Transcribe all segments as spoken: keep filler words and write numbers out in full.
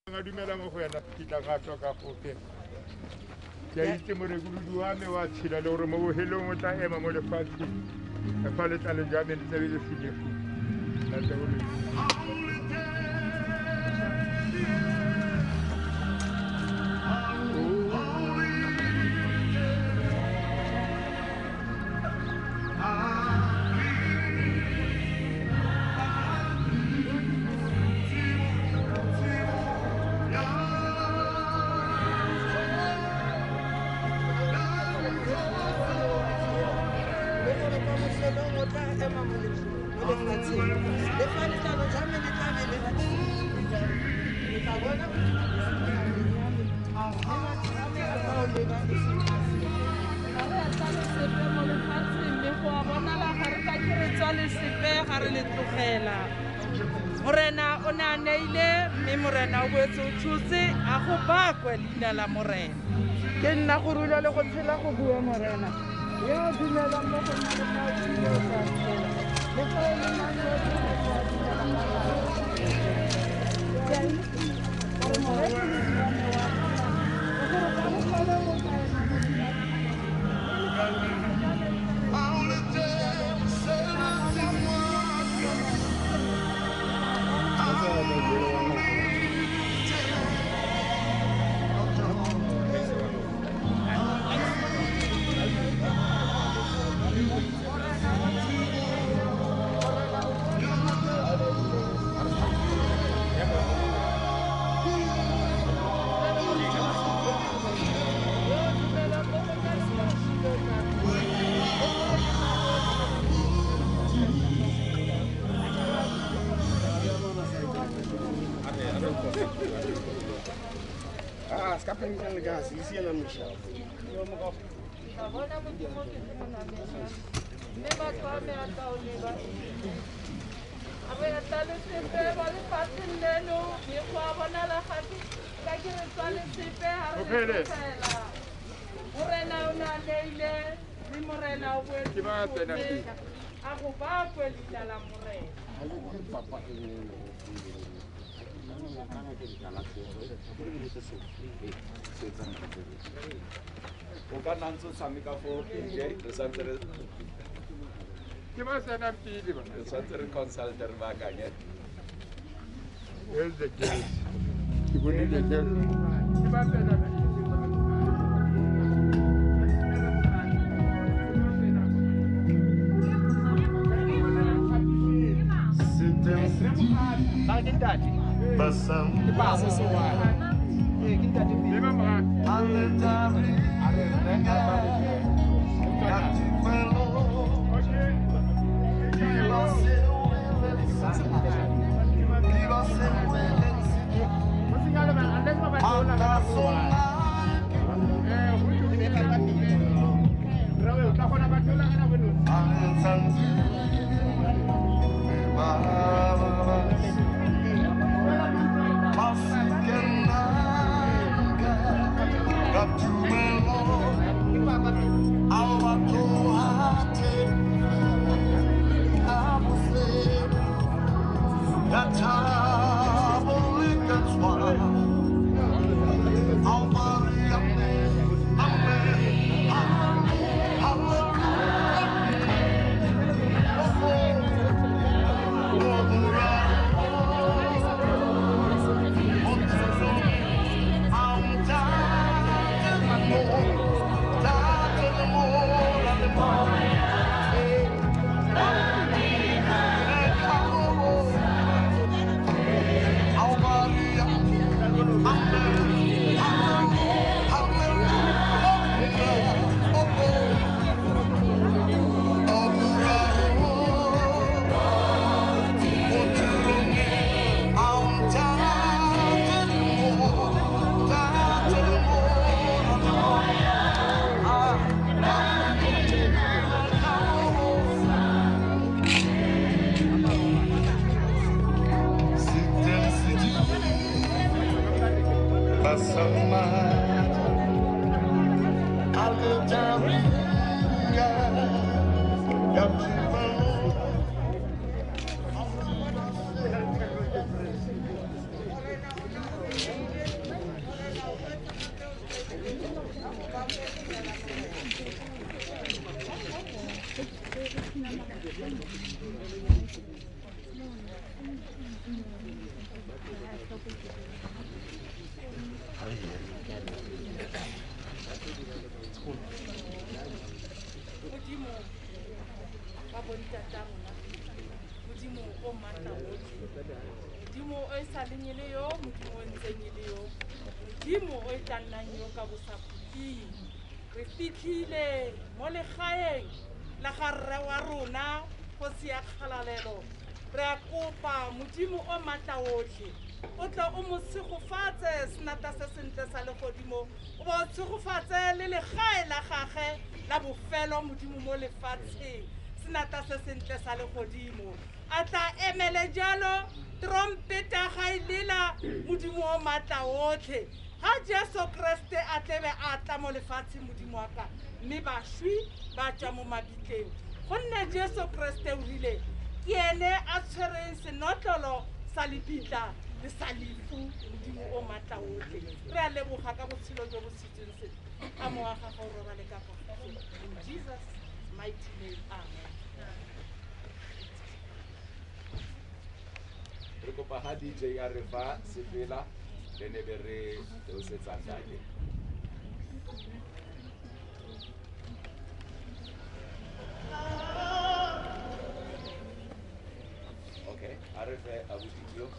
Nga dumela mo go yena kitla ga tswa ka gope ke itse morekudi wa me wa tshila le gore mo bohelong o tla ema mo lefatsheng ka fa le tla le ja me le tsebe le finyego la tsebe Morena o na neile mme morena o boetse o thutse a go bakwe leina la morena ke nna go rula le go tshela go bua morena yo dumelang mo go nna le fa o tshela le fa o le mang yo Ah, scappa in le gas, si sia la miscia. O ka nna ntse o tshameka fo D J re santse re ke ba sana pili ba re santse re consult re baakanye el de ke ke bone le ke ke ba sana Passam que passa seu ar e quem tá de mim vamos lá e tla nnang yo ka bosaputing re fitlhile mo legaeng la ga rre wa rona go sia kgalalelo re a kopa modimo o matla otlhe o tla o mo tshegofatse senata se sentle sa legodimo o bo tshegofatse le legae la gage la bofelo modimo mo lefatsheng senata se sentle sa legodimo a tla emele jalo trompeta ga e lela modimo o matla otlhe ha Jesu Kriste a tlebe a tla mo lefatshe modimo wa ka mme bašwi ba tša mo mabitleng gonne Jesu Kriste o rile ke ene a tshwereng senotlolo sa lebitla le sa lefu modimo o matla otlhe re a leboga ka botshelo jo bo setseng se ka mowa ga go robale ka kago in Jesus mighty name amen. Re kopa ha D J a re fa sefela le ne be re teosetsang ntate. Okay, a re fe abuti yo.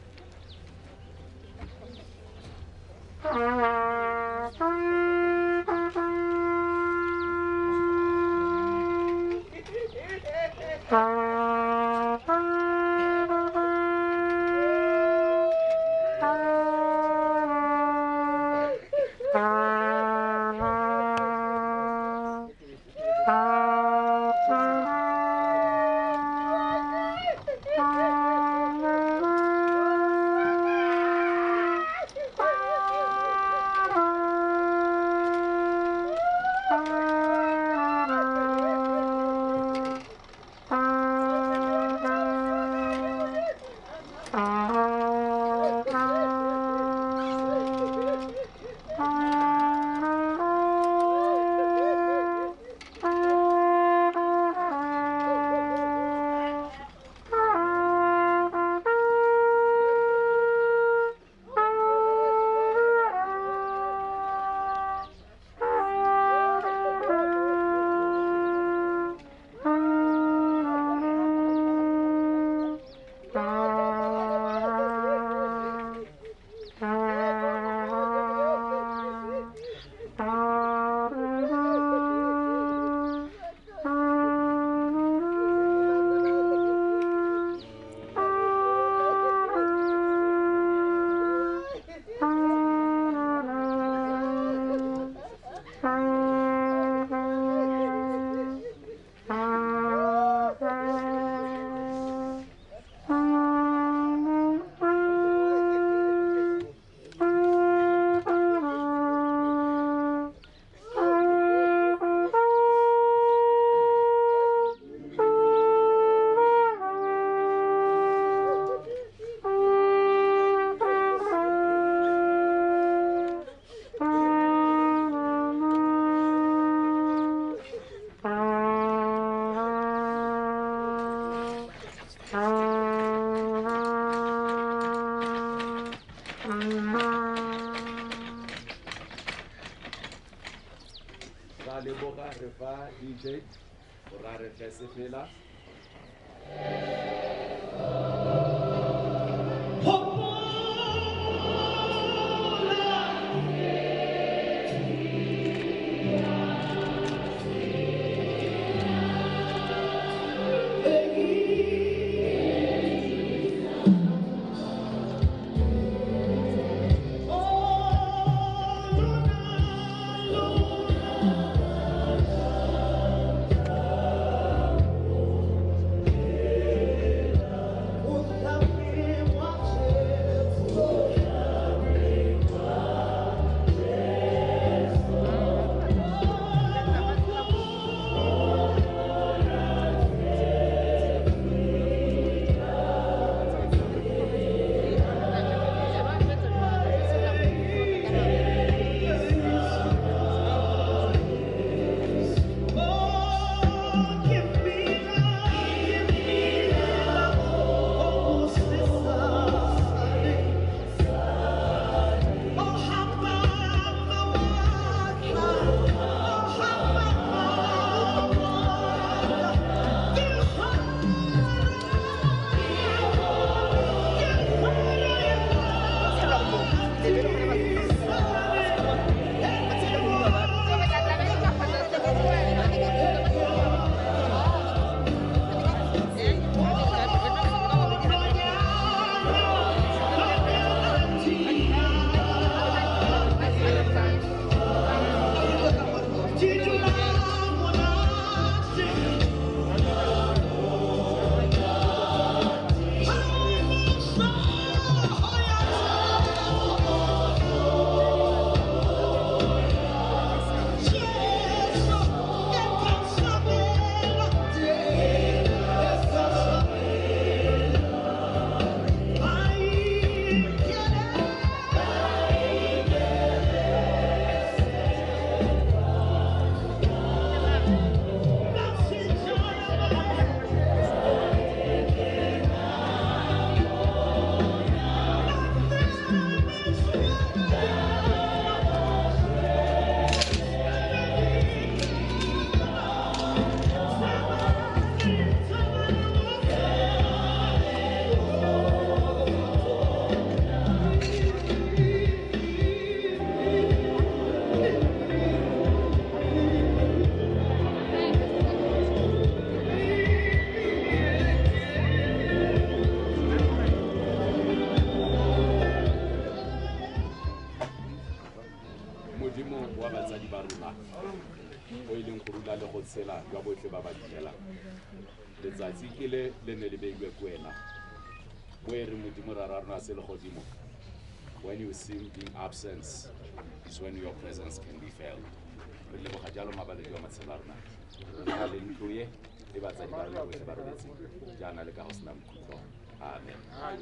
D J, ora re fe sefela. wa batsadi ba rona o e leng go rula le go tshela jwa botlhe ba ba direlang letsatsi ke le le ne le beilwe ko wena mo e re modimo ra rarona se le godimo. When you seem in absence is when your presence can be felt. Re leboga jalo mabaledi wa matshelo a rona ka le ntlo ye le batsadi ba rona botlhe ba robetse jaana le ka go sena mokhutlo. Amen.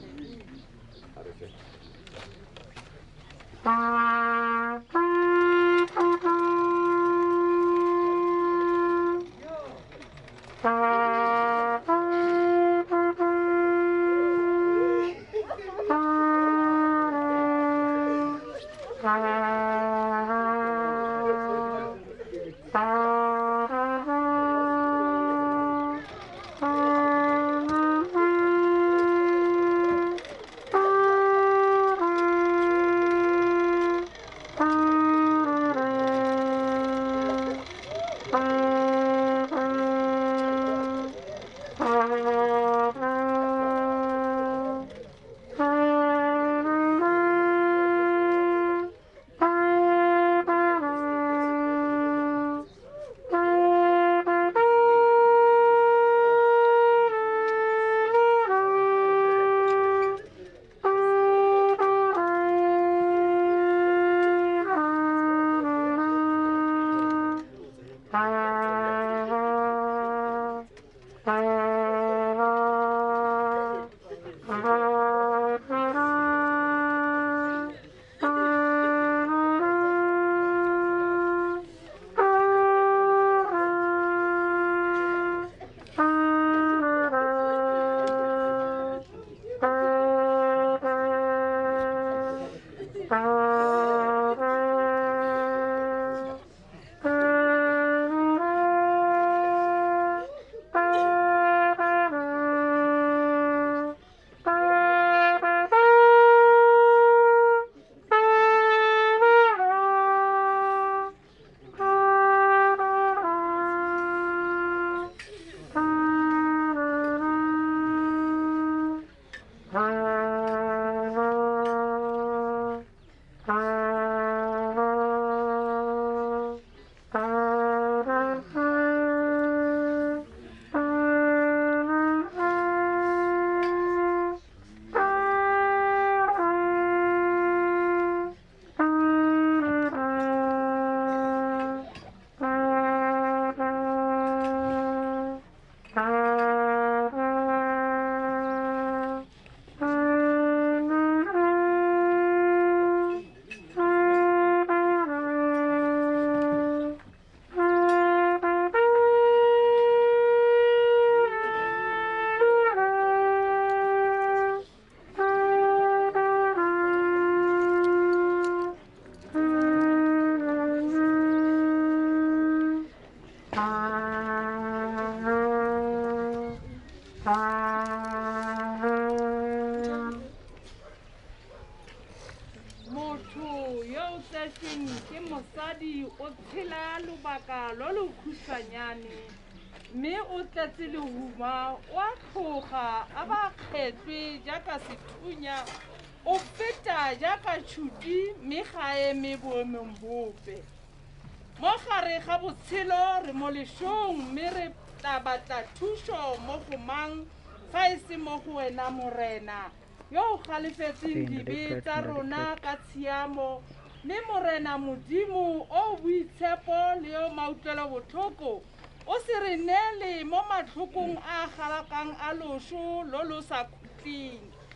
mme o tletse lehuma wa tloga a ba kgethwe jaaka sethunya o feta jaaka tšhuti mme ga eme boemong bope. Mo gare ga botshelo re mo lešong mme re tla batla thušo mo go mang fa e se mo go wena morena yo o galefetseng dibe tsa rona ka tshiamo mme morena modimo o boitshepo le yo mautlwelo botlhoko o se re neele mo matlhokong a galakang a loso lo lo sa khutleng.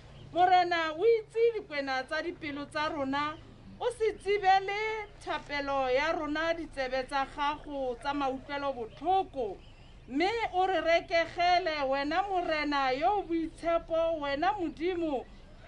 Morena o itse dikwena tsa dipelo tsa rona o se tsibele thapelo ya rona ditsebe tsa gago tsa mautlwelo botlhoko mme o re rekegele wena morena yo boitshepo wena modimo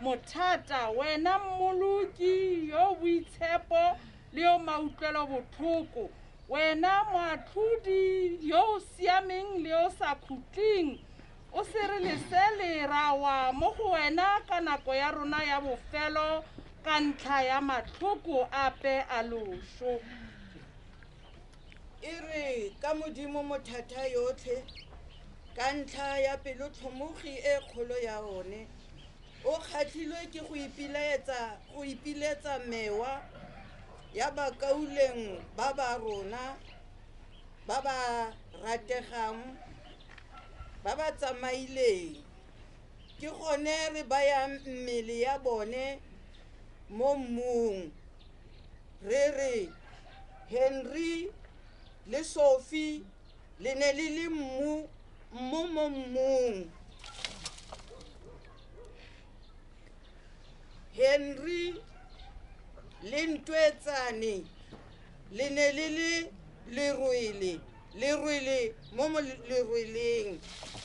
mothata wena mmoloki yo boitshepo le yo mautlwelo botlhoko wena moatlhodi yo o siameng le yo sa khutleng o se re lesele ra wa mo go wena ka nako ya rona ya bofelo ka ntlha ya matlhoko ape a loso. E re ka modimo mothata yotlhe ka ntlha ya pelo tlhomogi e kgolo ya one o kgatlhilwe ke go ipiletsa go ipiletsa mewa ya bakauleng ba ba rona ba ba rategang ba ba tsamaileng ke gone re baya mmele ya bone mo mmung re re Henry le Sophie le ne le le mmu mmu mo mmung Henry le Ntwetsane le ne le le lerwele lerwele mo mo lerweleng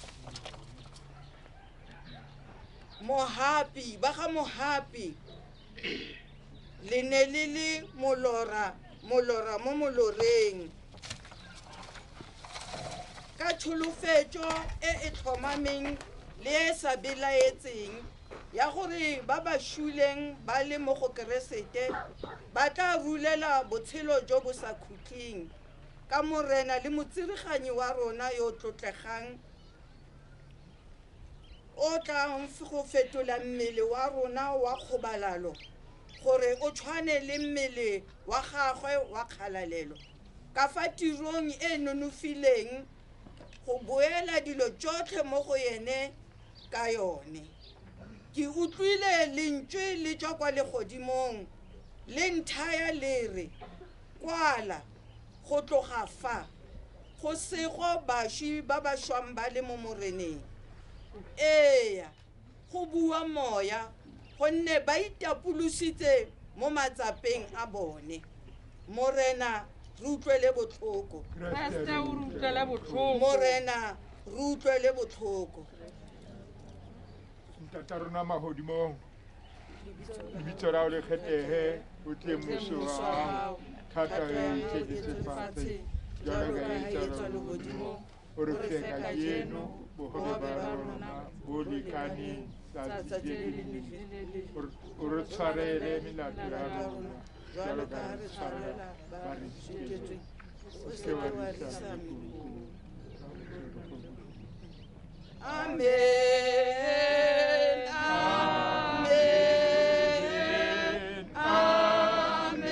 Mohapi ba ga Mohapi le ne le le molora molora mo moloreng ka tšholofetšo e e tlhomameng le e sa belaetseng ya gore ba ba šuleng ba le mo go Keresete ba tla rulela botshelo jo bo sa khutleng ka morena le motsiriganyi wa rona yo tlotlegang o tlang go fetola mmele wa rona wa kgobalalo gore o tshwane le mmele wa gagwe wa kgalalelo ka fa tirong e nonofileng go boela dilo tsotlhe mo go yene ka yone ke utlwile lentswe le tswa kwa legodimong le nthaya le re kwala go tloga fa go sego bašwi ba ba šwang ba le mo moreneng eya go bua moya gonne ba itapolositse mo matsapeng a bone morena re utlwele botlhoko morena re utlwele botlhoko ntata rona magodimong lebitso la o le kgethege o tle mmuso wa gago thata e itshegetsefatshe jalo ka e etswa legodimo o re feka jeno bogole ba rona bo lekaneng tsatsi le lengwe o re tshwarele melato ya rona jalo ka re tshwarela ba re tshwetswe o se wa re tla mekukung Amen. Amen. Amen.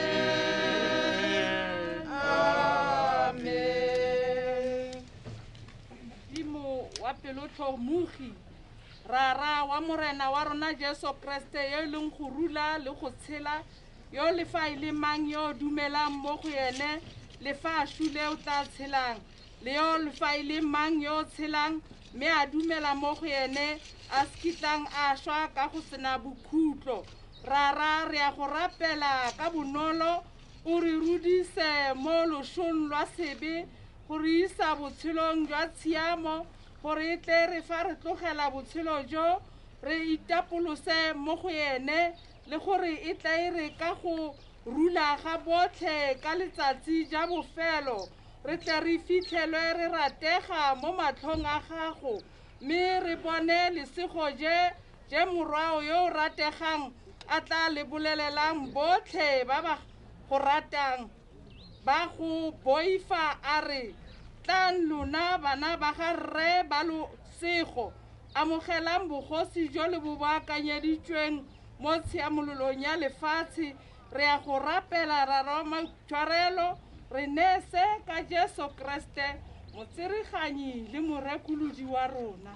Amen. Dimo wa pelotlo mugi rara wa morena wa rona Jesu Kriste yo leng go rula le go tshela yo le fa ile mang yo dumelang mo go yene le fa shule o tla tshelang le yo le fa ile mang yo tshelang me a dumela mo go yene a skitlang a shwa ka go sena bokhutlo rara re a go rapela ka bonolo o re rudise mo loshong lwa sebe go re isa botshelong jwa tshiamo gore tle re fa re tlogela botshelo jo re itapolose mo go yene le gore e tla ire ka go rula ga botlhe ka letsatsi ja bofelo re tla re fitlhelwe re ratega mo matlhong a gago mme re bone lesego je je morwao yo rategang a tla le bolelelang botlhe ba ba go ratang ba go boifa a re tlang lona bana ba ga rre ba losego amogelang bogosi jo le bo baakanyeditsweng mo tshiamololong ya lefatshe re a go rapela ra roma tshwarelo re nese ka Jesu Kriste motsiriganyi le morekolodi wa rona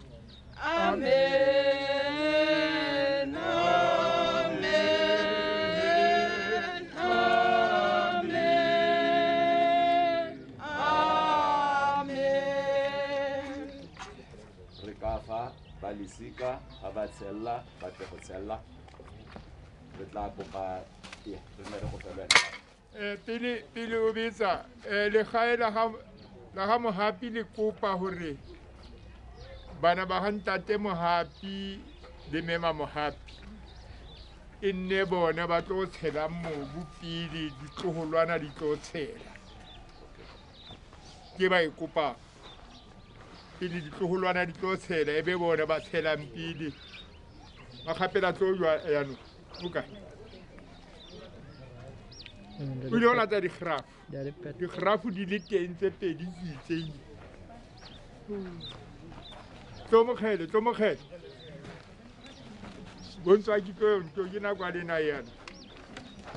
amen amen amen amen re ka fa ba lesika ga ba tshella ba tle go tshella re tla kopa re ne re go felwena Eh, pele pele o betsa eh, legae la ga la ga Mohapi le kopa hore bana ba ga ntate Mohapi le mema Mohapi e nne bona ba tlo tshela mobu pele ditloholwana di tlo tshela ke ba e kopa pele ditloholwana di tlo tshela e be bona ba tshelang pele ba gapela tlo jwa yano buka o ile o lata digrafu digrafu di le teng tse pedi ke itseile tlomogele tlomogele bontswa ke tlo ntlo ke nakwa lena yana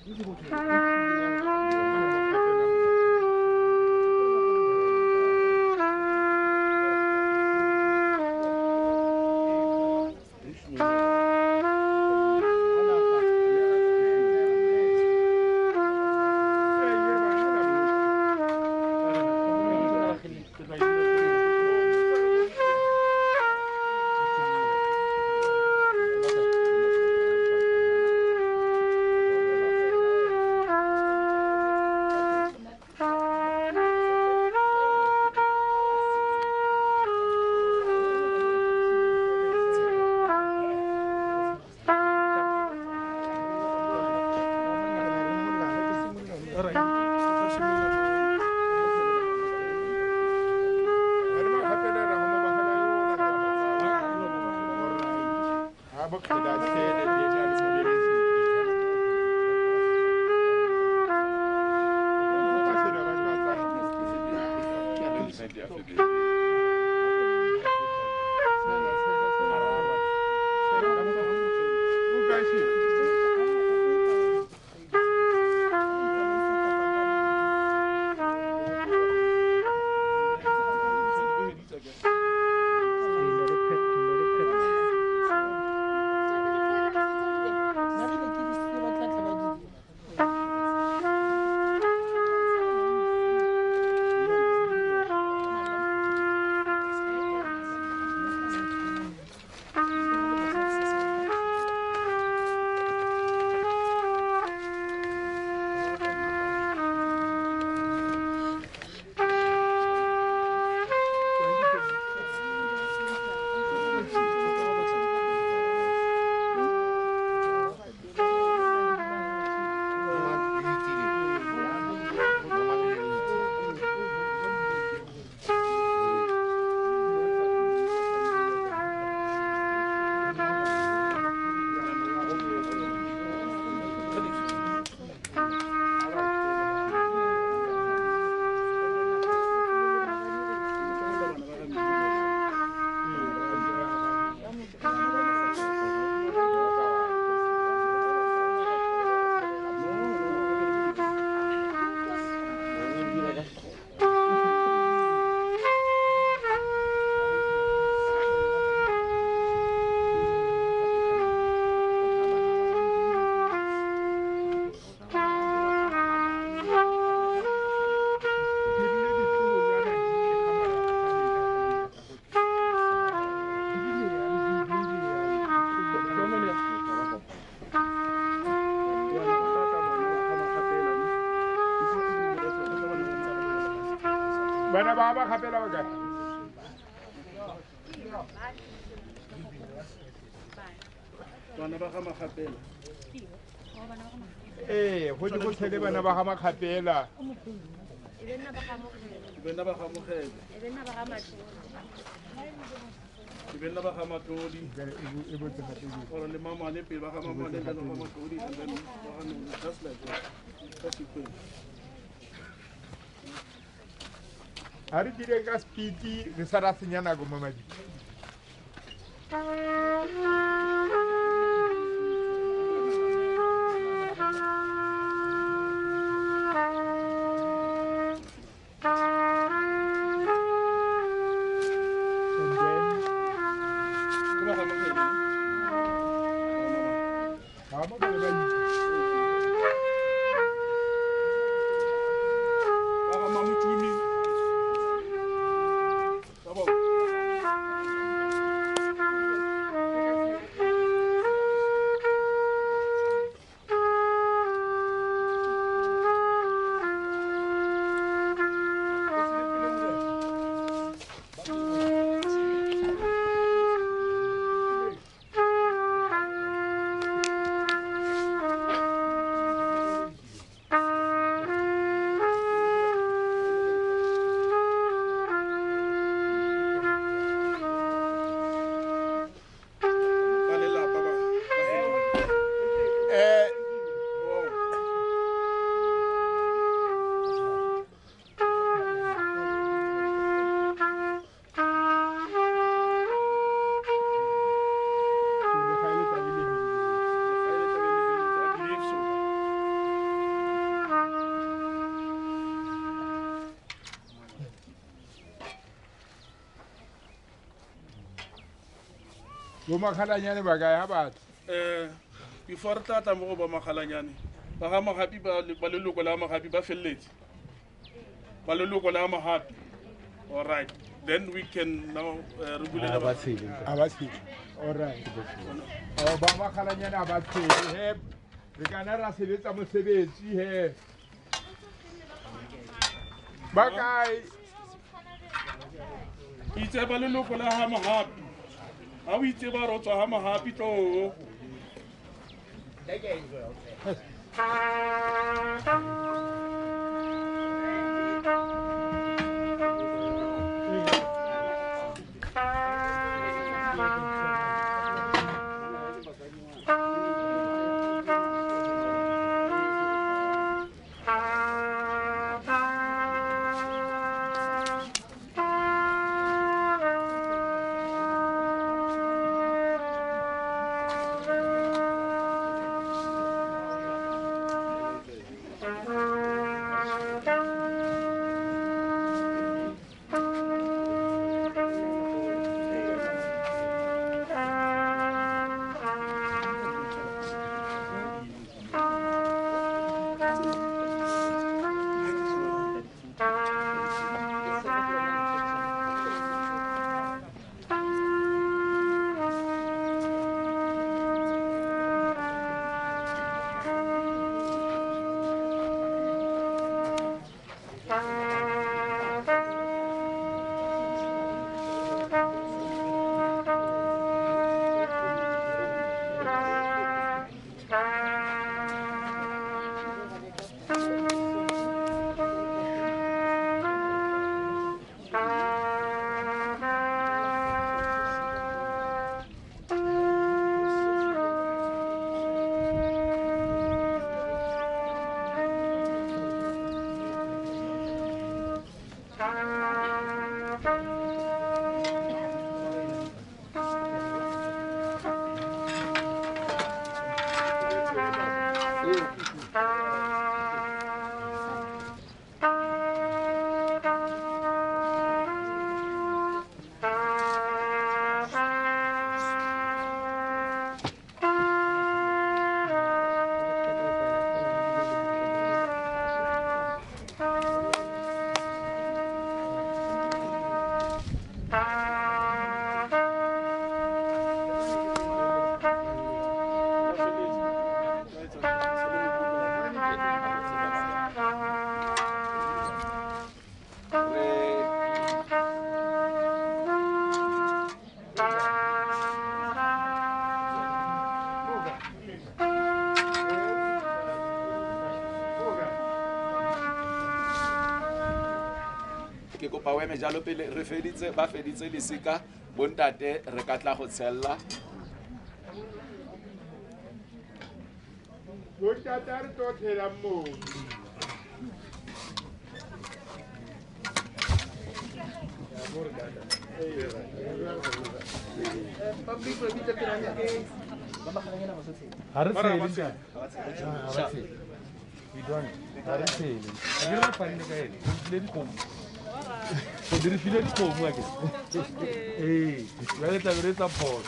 Bana ba ba khapela ba ka? Bana ba ga makgapela. Eh, go di go tshele bana ba ga makgapela. Ibena ba ga mogele. Ibena ba ga matodi. Ibena ba ga matodi. E botse gape di. Or le mama le pele ba ga mama le ga matodi and then ba ga no just like that. That's it. Ha re dire ka speed re sa ra senya nako mamadi. bo makgalanyane ba kae ha batho um before re tla tla mo go ba makgalanyane ba ga magapi ba leloko la magapi ba feleletse ba leloko la magapi all right then we can now uh, re bulela ba a ba tshele alright o ba makgalanyane a ba tshele he re kana ra sebetsa mosebetsi he ba kae itse ba leloko la ha magapi ha o itse ba rotswa ha magapi tlo ke kopa o eme jalo pele re feditse ba feditse lesika bontate re ka tla go tshella bontate re tlo tshela moo So did you feel it cold like it? Hey, where is the rest of pot?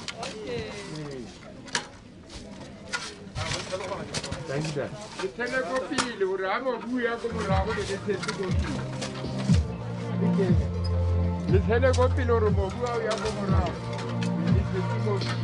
Thank you, Dad. le tshele ko pele gore a mo bua ko morago le le tshetse ko pele le tshele ko pele gore mo bua o ya ko morago le tshetse ko pele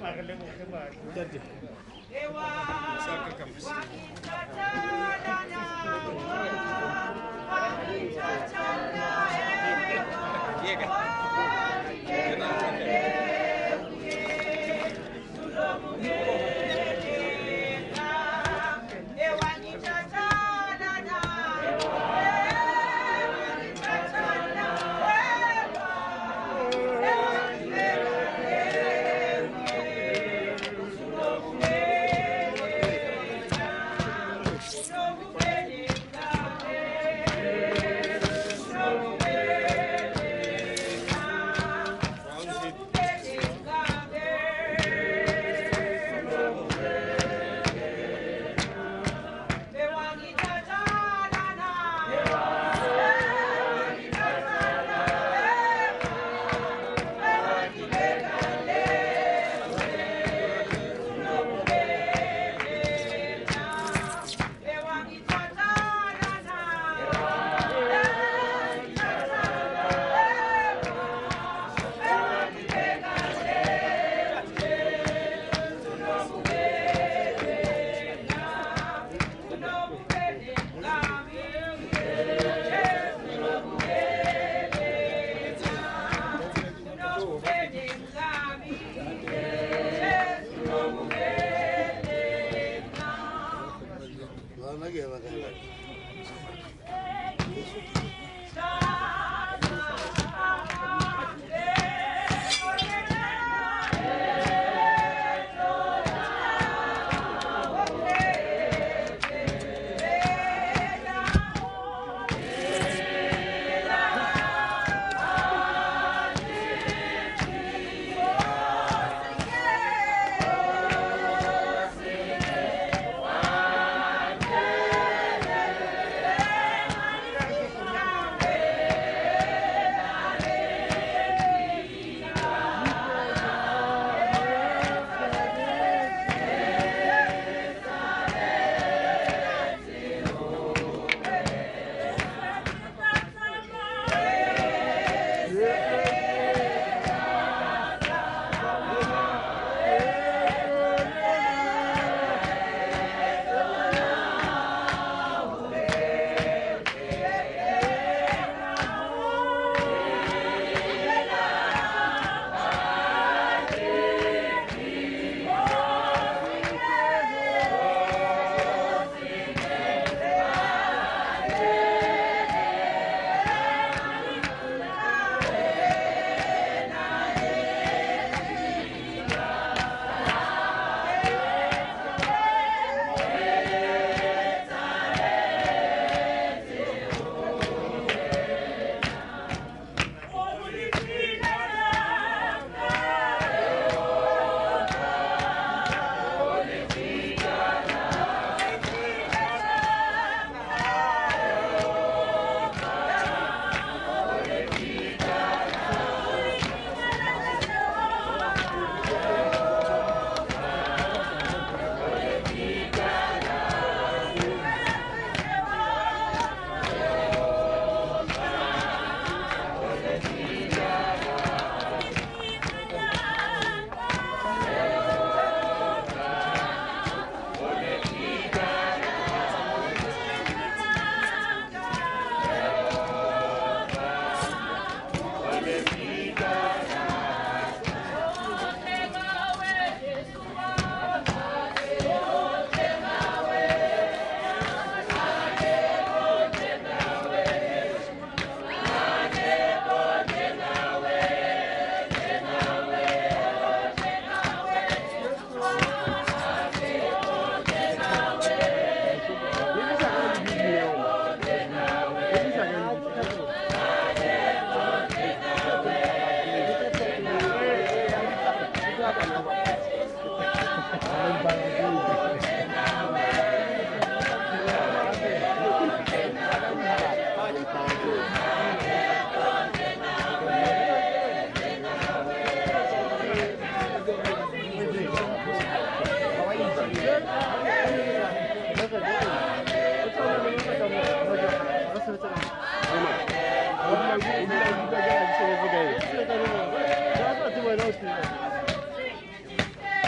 Thank you.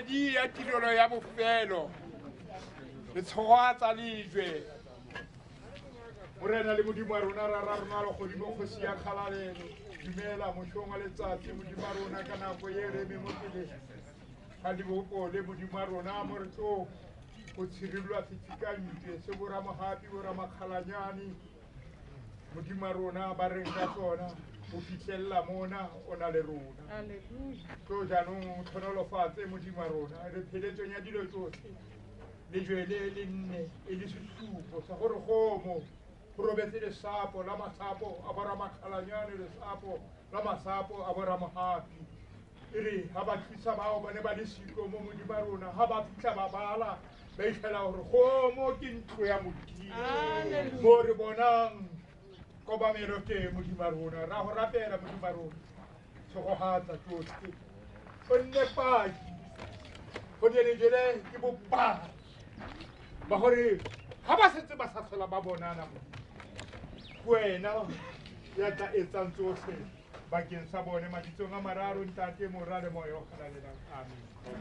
kgwedi ya tirelo ya bofelo letshogo tsa lejwe morena le modimo wa rona ra ra rona le godimo kgosi ya kgalalelo dumela mošong wa letsatsi modimo wa rona ka nako ye re eme mo pele ga diboko le modimo wa rona mo re tlo go tshirelwa setsikantšwe se boramogapi boramakgalanyane modimo wa rona ba reng ka tsona go fitlhelela mona o na le rona tlo jaanong tlhonolofatse modimo wa rona re pheletsong ya dilo tsotlhe lejwele le nne e le sesupo sa gore gomo go robetse lesapo la masapo a boramakgalanyane lesapo la masapo a boramogapi e re ga ba tlisa bao ba ne ba le siko mo modimo wa rona ga ba fitlha ba bala ba itlhela gore gomo ke ntlo ya modimo mo re bonang kobamelo ke modimo wa rona ra go rapela modimo wa rona tshegogatsa tsotlhe go nne paki go lejele ke bopaki ba gore ga ba setse ba sa tlhola ba bonana mo wena ya tla etsang tsotlhe bakeng sa bone mabitsong a mararo ntate morwa le moya o galalelang amen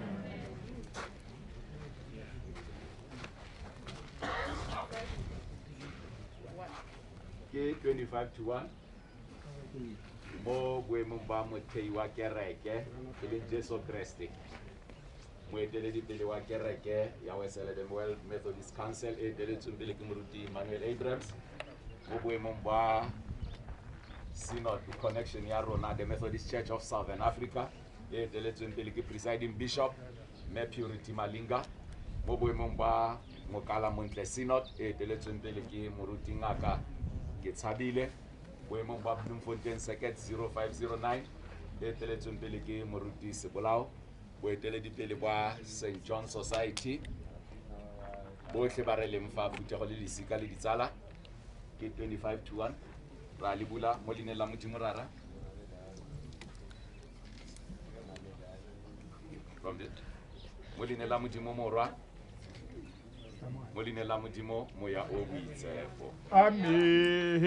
ke twenty-five to one mo boemong ba mothei wa kereke e leng Jesu Kriste moeteledipele wa kereke ya Wesele World Methodist Council e eteletsweng pele ke moruti Emmanuel Abrams mo boemong ba Synod Connection ya rona the Methodist Church of Southern Africa e eteletsweng pele ke Presiding Bishop Mme Purity Malinga mo boemong ba Mokala Montle Synod e eteletsweng pele ke moruti Ngaka ke tshabile boemong ba Bloemfontein Circuit zero five zero nine e eteletsweng pele ke moruti Sebolao boeteledipele ba Saint John Society botlhe ba re leng fa phutego le lesika le ditsala ke twenty-five to one ra le bula mo lineng la modimo rara from it mo lineng la modimo morwa mo lineng la modimo moya o boitshepo amen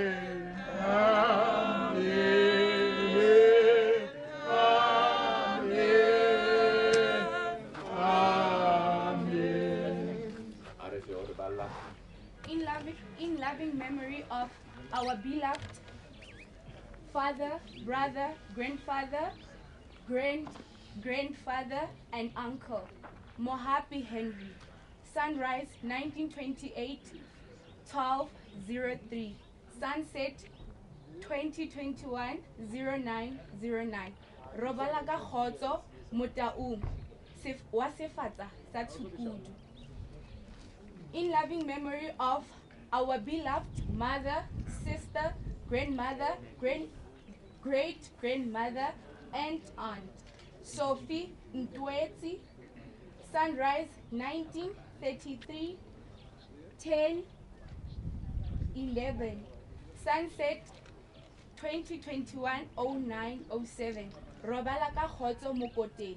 In loving, in loving memory of our beloved father, brother, grandfather, grand, grandfather, and uncle, Mohapi Henry. Sunrise nineteen twenty-eight, twelve oh three. Sunset twenty twenty-one, oh nine oh nine. Robalaga Khotso Mutaum, wa Sefatsa sa Tshukudu. In loving memory of our beloved mother, sister, grandmother, grand, great-grandmother, and aunt, Sophie Ntwetsi. Sunrise nineteen thirty-three, ten eleven. Sunset twenty twenty-one, oh nine oh seven. Robalaka Khotso Mokotedi.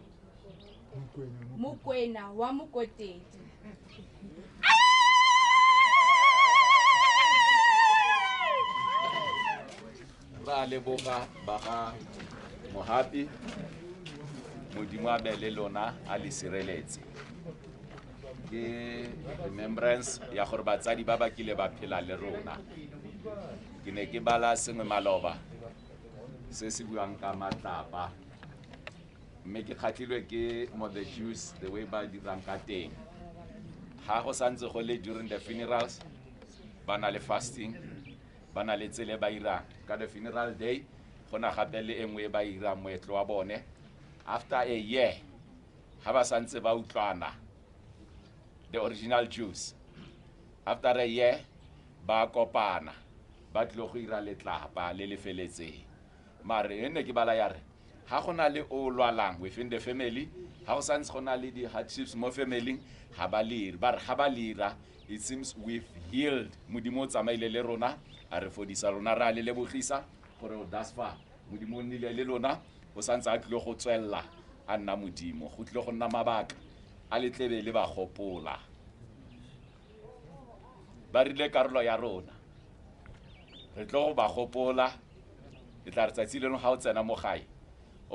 Mukwena wa Mokotedi. ra leboga ba ga Mohapi modimo a be le lona a le sireletse ke remembrance ya gore batsadi ba ba kile ba phela le rona ke ne ke bala sengwe maloba se se buang ka matlapa mme ke kgatlilwe ke mo the Jews the way ba dirang ka teng ha go santse go le during the funerals ba na le fasting ba na le tsele ba irang ka the funeral day go na gape le engwe ba irang moetlo wa bone after a year ha ba santse ba utlwana the original Jews after a year ba kopana ba tlo go ira letlapa le le feletseng mare ene ke bala ya re ha gona le o lwalang within the family ha go santse gona le di hardships mo family ha ba lira ba re ha ba lira it seems we've healed modimo tsamaile le rona a re fodisa rona ra le lebogisa gore that's far modimo nnile le lona o santse a tlo go tswella a nna modimo go tlo go nna mabaka a letlebe le ba gopola ba rile karolo ya rona re tlo go ba gopola e tla re tsatsi leno ga o tsena mo gae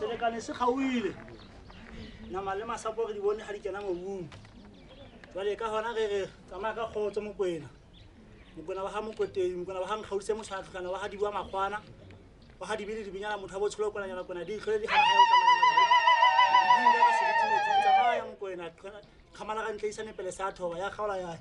selekane se kgauile nama le masapo re di bone ga di kena mobung jwale ka gona ge re tsamaya ka kgotso mokwena mokwena wa ga mokotedi mokwena wa ga nkgaudise mosatlhokana wa ga di bua makgwana wa ga dibile di binyana motho a botsholo konanyana kona di tlhole di gana ka sebetsi tsamaya mokwena kgamala ga ntle isane pele sa thoba ya kgaola yae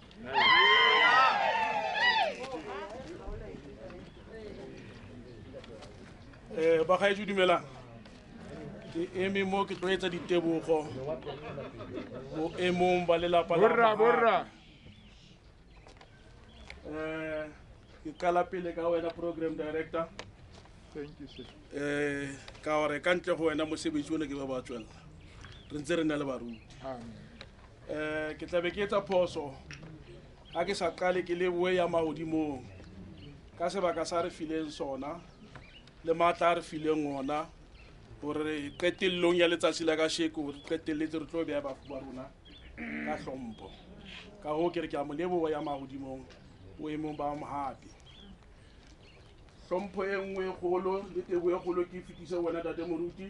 eh ba gae dumelang ke eme mo ke tloetsa ditebogo mo emong ba lelapa la borra borra eh ke kala pele ka wena program director thank you sir eh ka ore ka ntle go wena mosebetsi ona ke ba ba tswela re ntse re na le baruti amen eh ke tlabe ke etsa phoso ha ke sa qale ke leboe ya mahodimo ka sebaka sa re fileng sona le matla re fileng ona gore qetellong ya letsatsi la ka sheko re qetelletse re tlo beya bafu ba rona ka hlompo ka ho ke re ke a mo leboa ya mahodimong o emong ba mohapi hlompo e nngwe kgolo le tebo e kgolo ke fitise wena tate moruti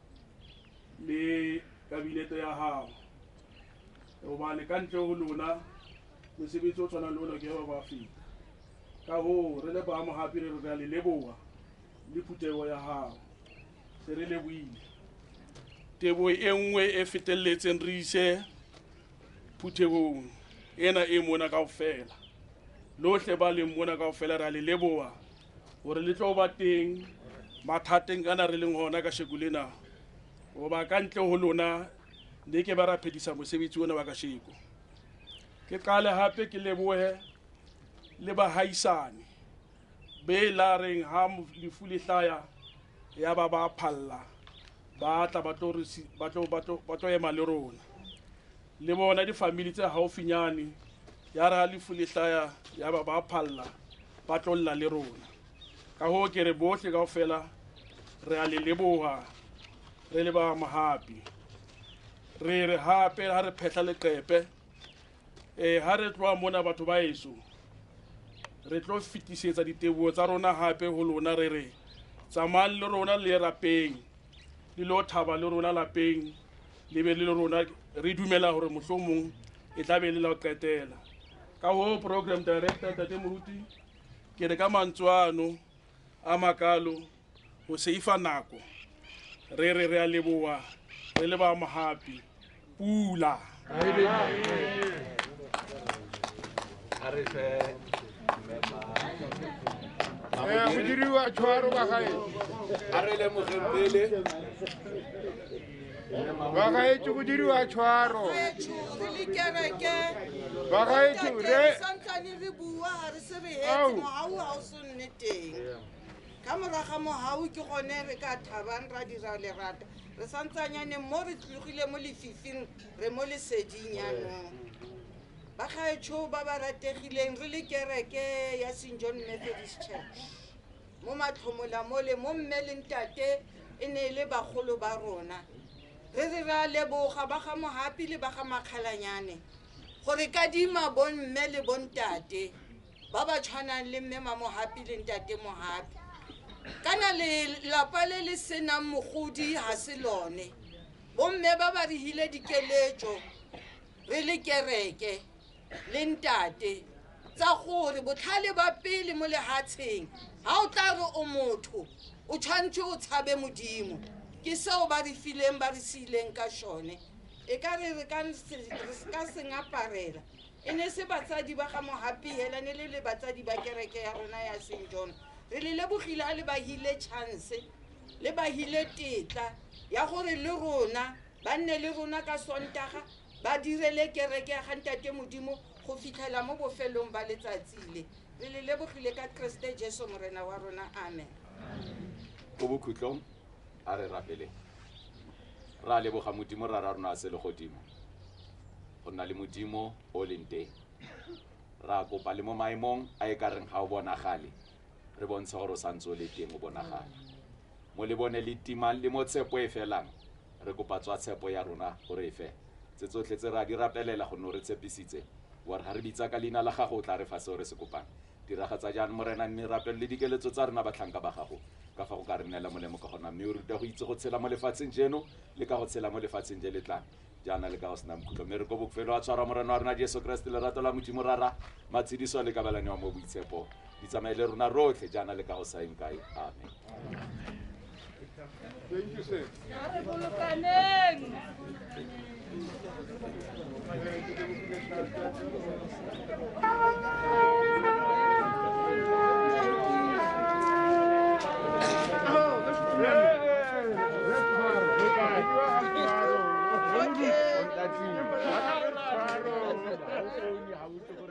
le kabinete ya hao hobane ka ntle ho lona mosebetsi o tshwanang le ona ke ba ba feta ka ho re le ba mohapi re re a le leboa le phuteho ya hao se re leboile tebo e nngwe e fetelletseng re ise phutehong ena e mona kaofela lohle ba le mona kaofela ra le leboa hore le tlo ba teng mathateng kana re leng hona ka shekulena o ba ka ntle ho lona le ke ba ra phedisa mosebetsi ona wa ka sheko ke qale hape ke lebohe le ba haisane be la reng ha lefu le hlaya ya ba ba phalla ba tla ba tlo ba tlo ba tlo ba tlo ema le rona le bona di family tse haufinyane ya ra lefu le hlaya ya ba ba phalla ba tlo lla le rona ka ho ke re bohle kaofela re a le leboha re le ba mahapi re re hape ha re phehla leqepe eh ha re tloa mona batho ba eso re tlo fitisetsa diteboho tsa rona hape ho lona re re tsamang le rona le rapeng le lo thaba le rona lapeng le be le rona re dumela hore mohlomong e tla be le la qetela ka ho program director tate moruti ke re ka mantswano a makalo ho seifa nako re re re a leboa re le ba mohapi pula are fe eh go diriwa tshwaro ba gae are le mogempele ba gae tse go diriwa tshwaro re le kereke ba gae tse re santlane re bua ha re se re Au. hetse mohau ha o se nne teng ka moraga mohau ke gone re ka thabang ra dira lerata re santsanyane mo re tlogile mo lefifing re mo leseding yanong ba gaetsho ba ba rategileng re le kereke ya Saint John Methodist Church mo matlhomola mole mo mme le ntate e ne le bagolo ba rona re re ra leboga ba ga mohapi le ba ga makgalanyane gore ka dima bon mme le bontate ba ba tshwanang le mme ma mohapi le ntate mohapi kana le lapa le le senang mogodi ha se lone bomme ba ba re hile dikeletso re le kereke le ntate tsa gore botlhale ba pele mo lehatsheng ha o tla re o motho o tshwantse o tshabe modimo ke seo ba re fileng ba re sileng ka shone e ka re re ka se ngaparela e ne se batsadi ba ga mohapi hela ne le le batsadi ba kereke ya rona ya Saint John re le lebogile a le ba hile chance le ba hile tetla ya gore le rona ba nne le rona ka sontaga ba direle kereke ya ntate modimo go fitlhela mo bofelong ba letsatsile re le lebogile ka Kriste Jesu morena wa rona amen go bokhutlong a re rapele ra leboga modimo ra ra rona a se le godimo go nna le modimo o leng teng ra kopa le mo maemong a e ka reng ga o bonagale re bontsha gore o santse o le teng o bonagale mo le bone le timang le mo tshepo e felang re kopa tswa tshepo ya rona gore e fe tse tsotlhe tse ra di rapelela go no re tshepisitse gore ga re bitsa ka leina la gago o tla re fa seo re se kopang diragatsa jang morena mme rapele le dikeletso tsa rena batlhanka ba gago ka fa go ka re neela molemo ka gona mme o ruta go itse go tshela mo lefatsheng jeno le ka go tshela mo lefatsheng je le tlang jaana le ka go sena mokhutlo mme re ko bofelo a tshwara morena wa rona jesu kreste lerato la modimo rara matshediso le kabelane wa mo boitshepo di tsamaye le rona rotlhe jaana le ka go saeng kae amen. Thank you, sir. Re bolokaneng. Okay.